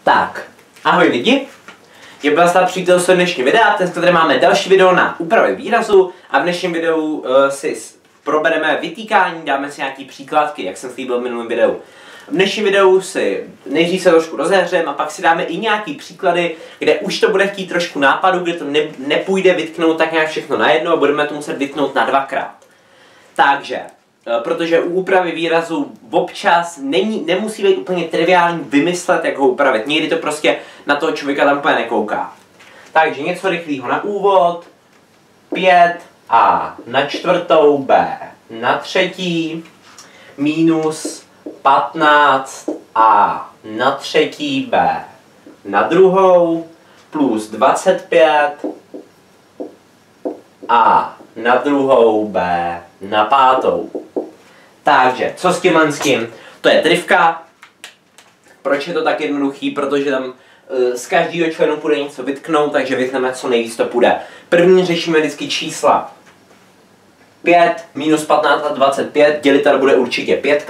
Tak, ahoj lidi, je vás tady přítel dnešní videa. Dneska tady máme další video na úpravy výrazu a v dnešním videu si probereme vytýkání, dáme si nějaký příkladky, jak jsem slíbil v minulém videu. V dnešním videu si nejdřív se trošku rozehřeme a pak si dáme i nějaký příklady, kde už to bude chtít trošku nápadu, kde to nepůjde vytknout tak nějak všechno najednou a budeme to muset vytknout na dvakrát. Takže, protože u úpravy výrazu občas nemusí být úplně triviální vymyslet, jak ho upravit. Někdy to prostě na toho člověka tam úplně nekouká. Takže něco rychlého na úvod. 5a na čtvrtou b na třetí minus 15a na třetí b na druhou plus 25a na druhou b na pátou. Takže, co s tím? To je trivka. Proč je to tak jednoduchý? Protože tam z každého členu půjde něco vytknout, takže vytkneme, co nejvíc to půjde. První řešíme vždycky čísla 5 minus 15 a 25, dělitel bude určitě 5.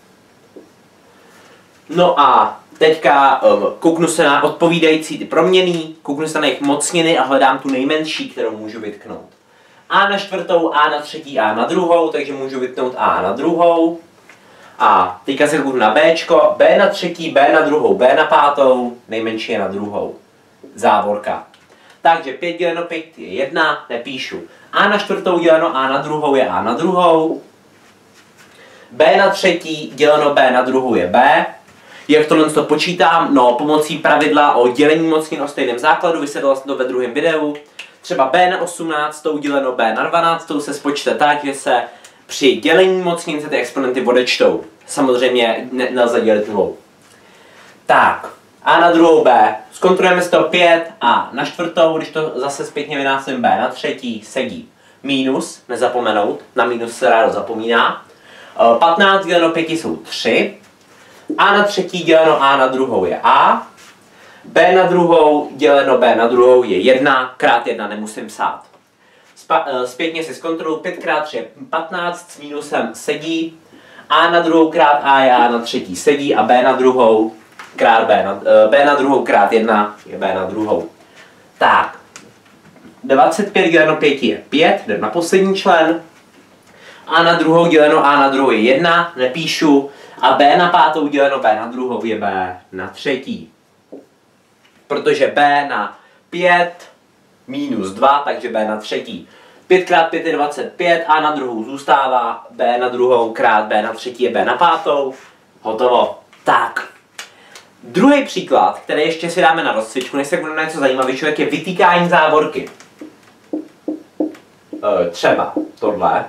No a teďka kouknu se na odpovídající ty proměnný, kouknu se na jejich mocniny a hledám tu nejmenší, kterou můžu vytknout. A na čtvrtou, a na třetí, a na druhou, takže můžu vytknout a na druhou. A teďka se kouknu na Bčko, B na třetí, B na druhou, B na pátou, nejmenší je na druhou. Závorka. Takže 5 děleno 5 je 1, nepíšu. A na čtvrtou děleno a na druhou je a na druhou. B na třetí děleno B na druhou je B. Jak tohle to počítám? No, pomocí pravidla o dělení mocnin o stejném základu, vysvětlil jsem to ve druhém videu. Třeba B na 18 děleno B na 12 se spočte tak, že se při dělení mocnin se ty exponenty odečtou. Samozřejmě nelze dělit nulou. Tak, a na druhou B. Zkontrolujeme si to 5 a na čtvrtou, když to zase zpětně vynásobím B na třetí, sedí. Minus, nezapomenout, na minus se rádo zapomíná. 15 děleno 5 jsou 3. A na třetí děleno a na druhou je a. B na druhou děleno B na druhou je 1, krát 1 nemusím psát. Zpětně si zkontroluji 5 krát 3 je 15, s minusem sedí. A na druhou krát a je a na třetí sedí a B na druhou krát B na druhou krát 1 je B na druhou. Tak, 25 děleno 5 je 5, jdem na poslední člen. A na druhou děleno a na druhou je 1, nepíšu. A B na pátou děleno B na druhou je B na třetí. Protože B na 5 minus 2, takže B na třetí. 5 krát 5 je 25, a na druhou zůstává, B na druhou krát B na třetí je B na pátou. Hotovo. Tak. Druhý příklad, který ještě si dáme na rozcvičku, než se bude na něco zajímavějšího, jak je vytýkání závorky. Třeba tohle.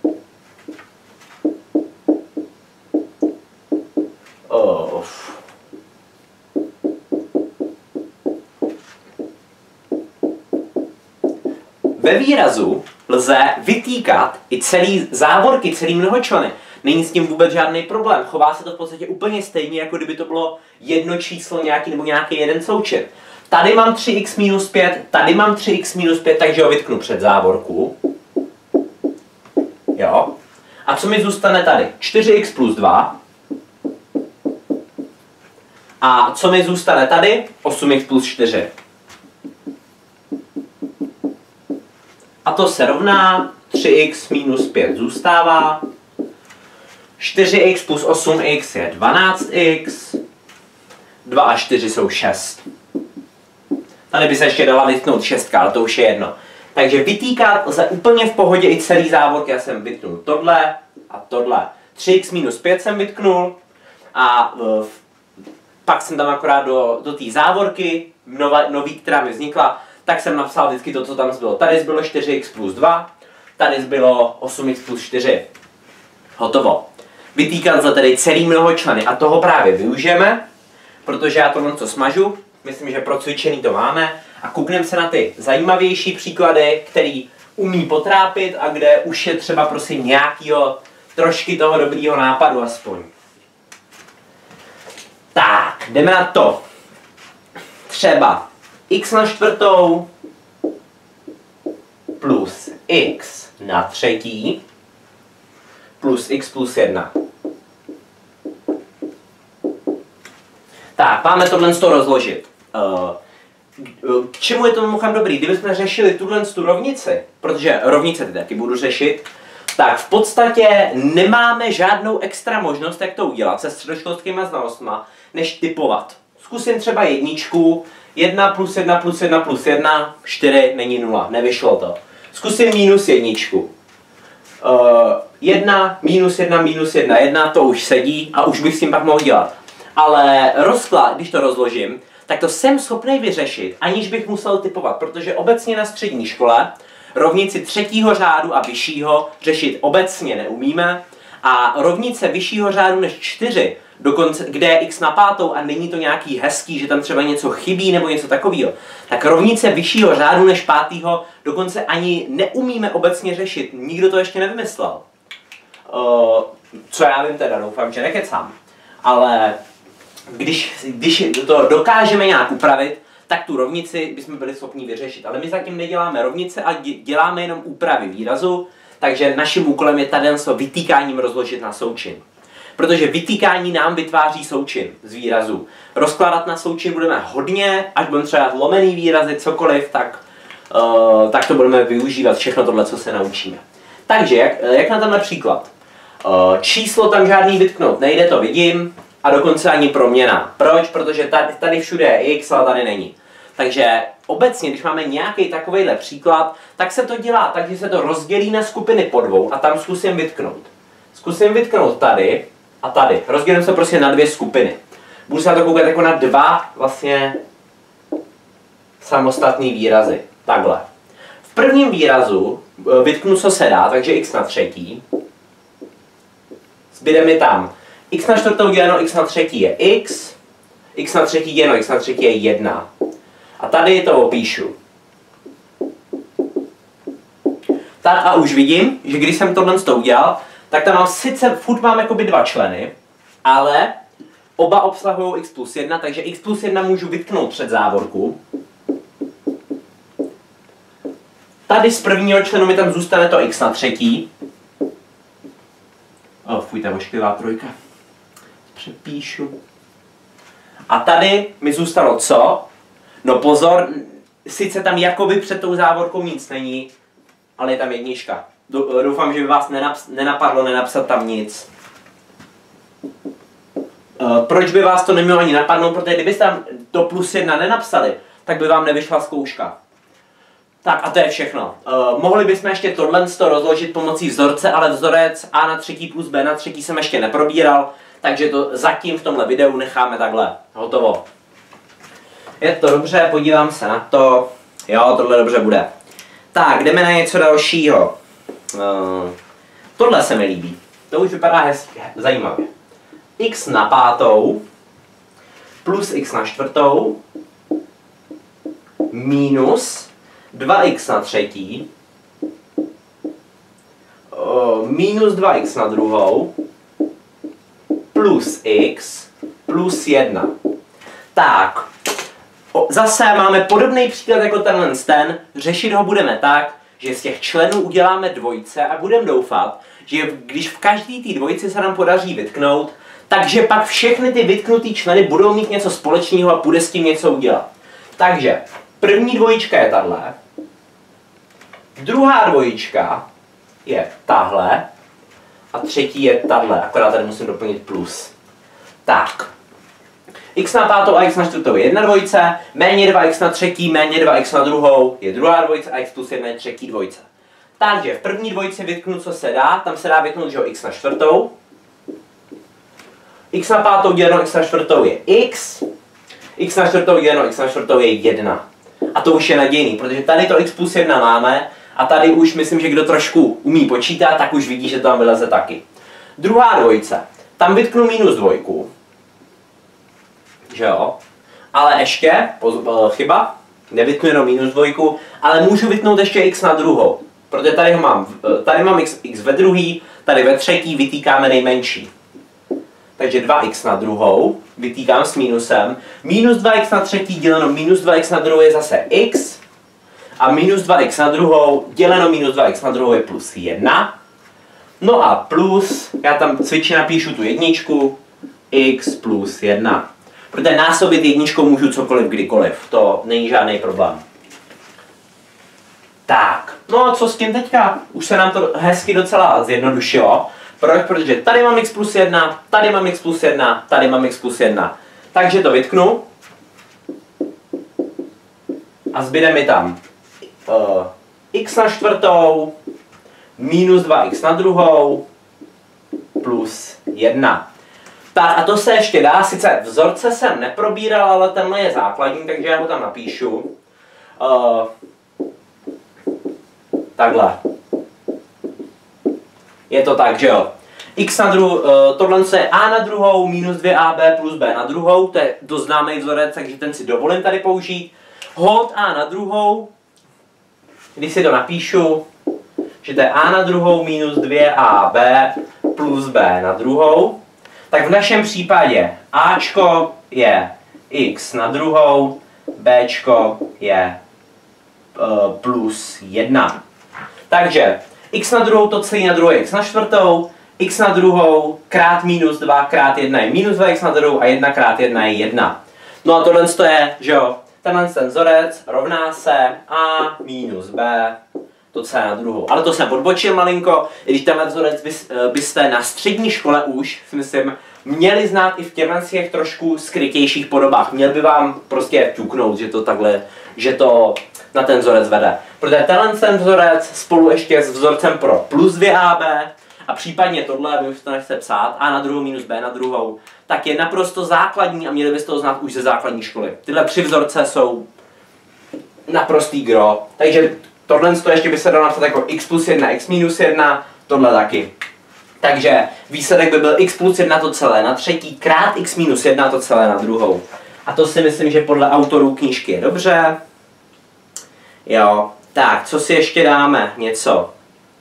Ve výrazu lze vytýkat i celý závorky, celý mnohočleny. Není s tím vůbec žádný problém. Chová se to v podstatě úplně stejně, jako kdyby to bylo jedno číslo nějaký nebo nějaký jeden součet. Tady mám 3x minus 5, tady mám 3x minus 5, takže ho vytknu před závorku. Jo. A co mi zůstane tady? 4x plus 2. A co mi zůstane tady? 8x plus 4. A to se rovná 3x minus 5 zůstává. 4x plus 8x je 12x. 2 a 4 jsou 6. Tady by se ještě dala vytknout 6, ale to už je jedno. Takže vytýkat lze úplně v pohodě i celý závorky. Já jsem vytknul tohle a tohle. 3x minus 5 jsem vytknul. A pak jsem tam akorát do té závorky nový, která mi vznikla, tak jsem napsal vždycky to, co tam zbylo. Tady zbylo 4x plus 2, tady zbylo 8x plus 4. Hotovo. Vytýkat lze tedy celý mnohočleny a toho právě využijeme, protože já tohle co smažu, myslím, že pro cvičení to máme, a koukneme se na ty zajímavější příklady, který umí potrápit a kde už je třeba prosím nějakýho trošky toho dobrýho nápadu aspoň. Tak, jdeme na to. Třeba x na čtvrtou plus x na třetí plus x plus 1. Tak, máme tohle rozložit. K čemu je to mimochodem dobrý? Kdybychom řešili tuhle rovnici, protože rovnice ty taky budu řešit, tak v podstatě nemáme žádnou extra možnost, jak to udělat se středoškolskými znalostma, než typovat. Zkusím třeba jedničku, 1 plus 1 plus 1 plus 1, 4 není 0, nevyšlo to. Zkusím minus jedničku. 1 minus 1 minus 1, 1, to už sedí a už bych s tím pak mohl dělat. Ale rozklad, když to rozložím, tak to jsem schopný vyřešit, aniž bych musel typovat, protože obecně na střední škole rovnici třetího řádu a vyššího řešit obecně neumíme a rovnice vyššího řádu než 4, dokonce, kde je x na pátou a není to nějaký hezký, že tam třeba něco chybí nebo něco takového, tak rovnice vyššího řádu než pátýho dokonce ani neumíme obecně řešit. Nikdo to ještě nevymyslel. Co já vím teda, doufám, že nekecám. Ale když to dokážeme nějak upravit, tak tu rovnici bychom byli schopni vyřešit. Ale my zatím neděláme rovnice a děláme jenom úpravy výrazu, takže naším úkolem je tady vytýkáním rozložit na součin. Protože vytýkání nám vytváří součin z výrazu. Rozkládat na součin budeme hodně, až budeme třeba lomený výrazy, cokoliv, tak to budeme využívat všechno tohle, co se naučíme. Takže, jak na tenhle příklad. Číslo tam žádný vytknout nejde, to vidím, a dokonce ani proměna. Proč? Protože tady všude je x, ale tady není. Takže obecně, když máme nějaký takovejhle příklad, tak se to dělá tak, že se to rozdělí na skupiny po dvou a tam zkusím vytknout. Zkusím vytknout tady a tady. Rozdělím se prostě na dvě skupiny. Budu se na to koukat jako na dva vlastně samostatný výrazy. Takhle. V prvním výrazu vytknu, co se dá, takže x na třetí. Zbyde mi tam x na čtvrtou děleno x na třetí je x na třetí děleno x na třetí je 1. A tady to opíšu. Tak a už vidím, že když jsem tohle udělal, tak tam mám sice furt mám jakoby dva členy, ale oba obsahují x plus 1, takže x plus 1 můžu vytknout před závorku. Tady z prvního členu mi tam zůstane to x na třetí. Fuj, ta ošklivá trojka. Přepíšu. A tady mi zůstalo co? No pozor, sice tam jakoby před tou závorkou nic není, ale je tam jednička. Doufám, že by vás nenapadlo nenapsat tam nic. Proč by vás to nemělo ani napadnout? Protože kdybyste tam to plus 1 nenapsali, tak by vám nevyšla zkouška. Tak a to je všechno. Mohli bychom ještě tohle rozložit pomocí vzorce, ale vzorec a na třetí plus b na třetí jsem ještě neprobíral, takže to zatím v tomhle videu necháme takhle. Hotovo. Je to dobře, podívám se na to. Jo, tohle dobře bude. Tak, jdeme na něco dalšího. Tohle se mi líbí. To už vypadá hezky, zajímavě. X na pátou plus x na čtvrtou minus 2x na třetí minus 2x na druhou plus x plus 1. Tak, zase máme podobný příklad jako ten. Řešit ho budeme tak, že z těch členů uděláme dvojce a budeme doufat, že když v každé té dvojci se nám podaří vytknout, takže pak všechny ty vytknutý členy budou mít něco společného a bude s tím něco udělat. Takže první dvojička je tahle, druhá dvojička je tahle a třetí je tahle, akorát tady musím doplnit plus. Tak, x na pátou a x na čtvrtou je jedna dvojice, méně 2x na třetí, méně 2x na druhou je druhá dvojice a x plus 1 je třetí dvojice. Takže v první dvojici vytknu, co se dá, tam se dá vytknout, že x na čtvrtou. X na pátou děleno x na čtvrtou je x na čtvrtou děleno x na čtvrtou je 1. A to už je nadějný, protože tady to x plus 1 máme a tady už myslím, že kdo trošku umí počítat, tak už vidí, že to tam vyleze taky. Druhá dvojice, tam vytknu minus dvojku, že jo, ale ještě, chyba, nevytknu jenom minus dvojku, ale můžu vytknout ještě x na druhou, protože tady mám x ve druhý, tady ve třetí vytýkáme nejmenší. Takže 2x na druhou, vytýkám s minusem, minus 2x na třetí děleno minus 2x na druhou je zase x, a minus 2x na druhou děleno minus 2x na druhou je plus 1. No a plus, já tam cvičně napíšu tu jedničku, x plus 1. Protože násobit jedničkou můžu cokoliv, kdykoliv. To není žádný problém. Tak, no a co s tím teďka? Už se nám to hezky docela zjednodušilo. Proč? Protože tady mám x plus 1, tady mám x plus 1, tady mám x plus 1. Takže to vytknu. A zbyde mi tam x na čtvrtou minus 2x na druhou plus 1. Tak a to se ještě dá, sice vzorce jsem neprobíral, ale tenhle je základní, takže já ho tam napíšu. Takhle. Je to tak, že jo. X na tohle je a na druhou minus 2ab plus b na druhou, to je dost známý vzorec, takže ten si dovolím tady použít. Hod a na druhou, když si to napíšu, že to je a na druhou minus 2ab plus b na druhou, tak v našem případě ačko je x na druhou, bčko je plus 1. Takže x na druhou to celý na druhou je x na čtvrtou, x na druhou krát minus 2 krát 1 je minus 2x na druhou a 1 krát 1 je 1. No a tohle je, že jo, tenhle ten vzorec rovná se a minus b, to celé na druhou. Ale to jsem odbočil malinko, když tenhle vzorec byste na střední škole už, si myslím, měli znát i v těch trošku skrytějších podobách. Měl by vám prostě ťuknout, že to takhle, že to na ten vzorec vede. Protože tenhle ten vzorec spolu ještě s vzorcem pro plus 2ab a případně tohle, aby už to nechce psát, a na druhou minus b na druhou, tak je naprosto základní a měli byste to znát už ze základní školy. Tyhle 3 vzorce jsou naprostý gro. Takže tohle ještě by se dalo napsat jako x plus 1, x minus 1, tohle taky. Takže výsledek by byl x plus 1 to celé na třetí krát x minus 1 to celé na druhou. A to si myslím, že podle autorů knížky je dobře. Jo, tak, co si ještě dáme? Něco.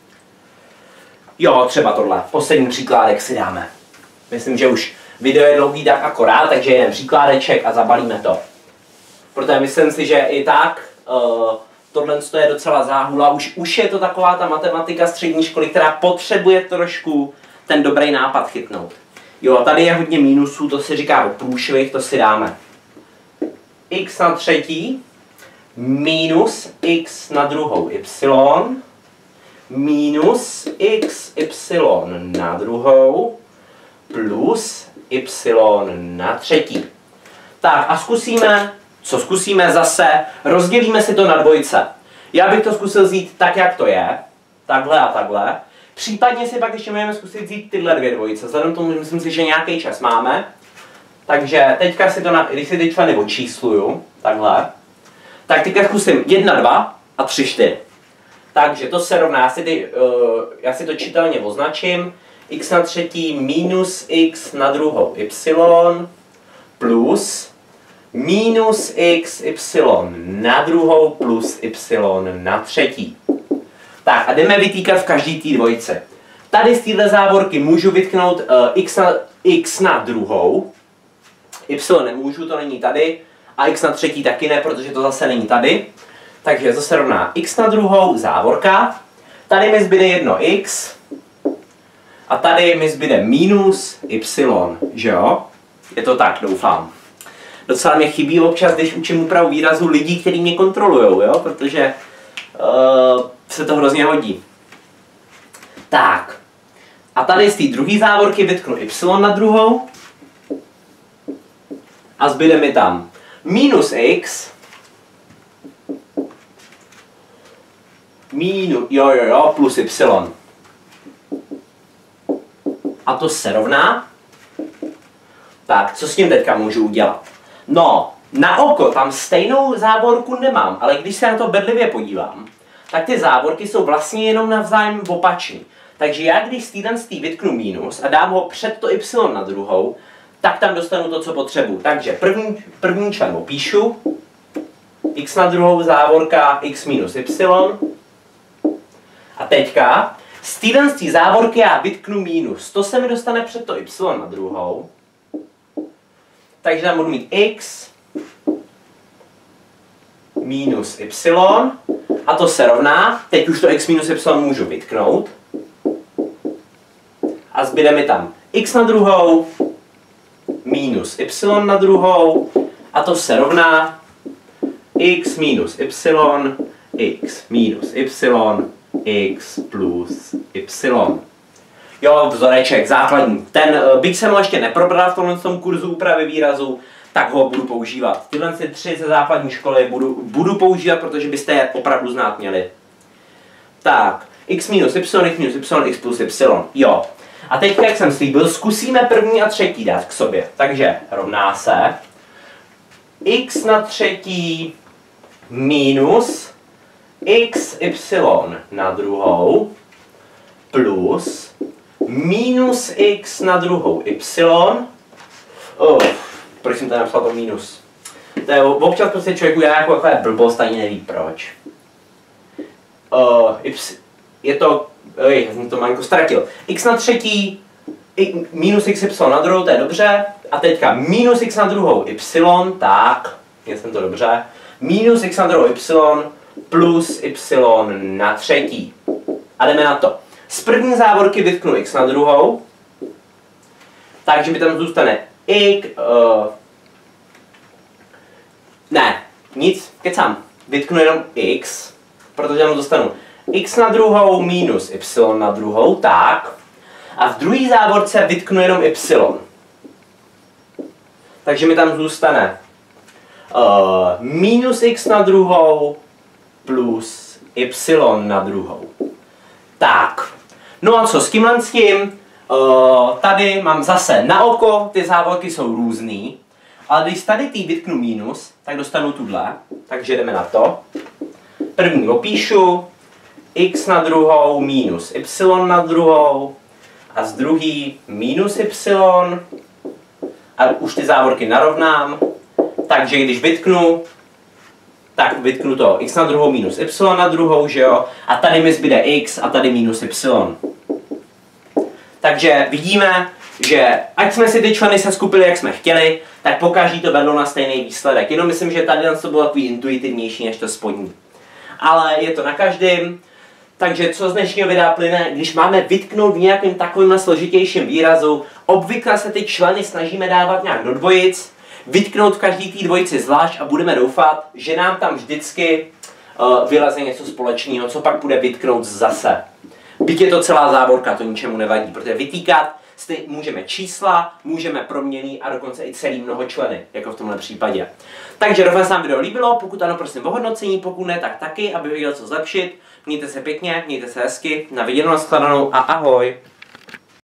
Jo, třeba tohle. Poslední příkládek si dáme. Myslím, že už video je dlouhý tak akorát, takže jeden příkládeček a zabalíme to. Protože myslím si, že i tak tohle je docela záhula. Už je to taková ta matematika střední školy, která potřebuje trošku ten dobrý nápad chytnout. Jo, a tady je hodně mínusů, to se říká průšvih, to si dáme. X na třetí minus x na druhou y minus xy na druhou plus y na třetí. Tak a zkusíme, co zkusíme zase, rozdělíme si to na dvojce. Já bych to zkusil vzít tak, jak to je, takhle a takhle. Případně si pak ještě můžeme zkusit vzít tyhle 2 dvojice, vzhledem k tomu, myslím si, že nějaký čas máme. Takže teďka si to, když si ty členy odčísluju, takhle, tak teďka zkusím 1, 2 a 3, 4. Takže to se rovná, já si to čitelně označím, x na třetí minus x na druhou y plus minus xy na druhou plus y na třetí. Tak a jdeme vytýkat v každý té dvojce. Tady z téhle závorky můžu vytknout x na druhou, y nemůžu, to není tady, a x na třetí taky ne, protože to zase není tady. Takže to se rovná x na druhou, závorka. Tady mi zbyde jedno x. A tady mi zbyde minus y, že jo? Je to tak, doufám. Docela mě chybí občas, když učím úpravu výrazu lidí, kteří mě kontrolujou, jo? Protože se to hrozně hodí. Tak. A tady z té druhé závorky vytknu y na druhou. A zbyde mi tam minus x plus y. A to se rovná. Tak, co s tím teďka můžu udělat? No, na oko tam stejnou závorku nemám, ale když se na to bedlivě podívám, tak ty závorky jsou vlastně jenom navzájem opačný. Takže já když z té vytknu minus a dám ho před to y na druhou, tak tam dostanu to, co potřebuji. Takže první člen opíšu, x na druhou závorka x minus y. A teďka z téhle závorky já vytknu minus. To se mi dostane před to y na druhou. Takže tam budu mít x minus y. A to se rovná, teď už to x minus y můžu vytknout. A zbyde mi tam x na druhou minus y na druhou a to se rovná x minus y, x minus y, x plus y. Jo, vzoreček, základní. Ten, byť jsem ho ještě neprobral v tomhle kurzu úpravy výrazu, tak ho budu používat. Tyhle 3 ze základní školy budu používat, protože byste je opravdu znát měli. Tak, x minus y, x plus y. Jo. A teď, jak jsem slíbil, zkusíme první a třetí dát k sobě. Takže rovná se x na třetí minus xy na druhou plus minus x na druhou y. Proč jsem tady napsal to minus? To je občas prostě člověku dělá jako takové blbost, ani neví proč. Je to, já jsem to malinko ztratil. X na třetí minus xy na druhou, to je dobře. A teďka minus x na druhou y, tak, já jsem to dobře. Minus x na druhou y plus y na třetí. A jdeme na to. Z první závorky vytknu x na druhou, takže mi tam zůstane ne, nic, kecám. Vytknu jenom x, protože tam dostanu x na druhou minus y na druhou, tak. A v druhé závorce vytknu jenom y. Takže mi tam zůstane minus x na druhou plus y na druhou. Tak, no a co s tímhle s tím? Tady mám zase na oko, ty závorky jsou různý, ale když tady tý vytknu minus, tak dostanu tuhle, takže jdeme na to. První opíšu, x na druhou minus y na druhou a z druhý minus y a už ty závorky narovnám, takže když vytknu, tak vytknu to x na druhou minus y na druhou, že jo, a tady mi zbyde x a tady minus y. Takže vidíme, že ať jsme si ty členy seskupili, jak jsme chtěli, tak pokaždý to vedlo na stejný výsledek. Jenom myslím, že tady to bylo takový intuitivnější než to spodní. Ale je to na každém. Takže co z dnešního videa plyne, když máme vytknout v nějakém takovém složitějším výrazu, obvykle se ty členy snažíme dávat nějak do dvojic, vytknout v každý té dvojici zvlášť a budeme doufat, že nám tam vždycky vyleze něco společného, co pak bude vytknout zase. Byť je to celá závorka, to ničemu nevadí, protože vytýkat můžeme čísla, můžeme proměny a dokonce i celý mnohočleny, jako v tomhle případě. Takže doufám, že se vám video líbilo, pokud ano, prosím o hodnocení, pokud ne, tak taky, aby věděl, co zlepšit. Mějte se pěkně, mějte se hezky, na viděnou, nashledanou a ahoj!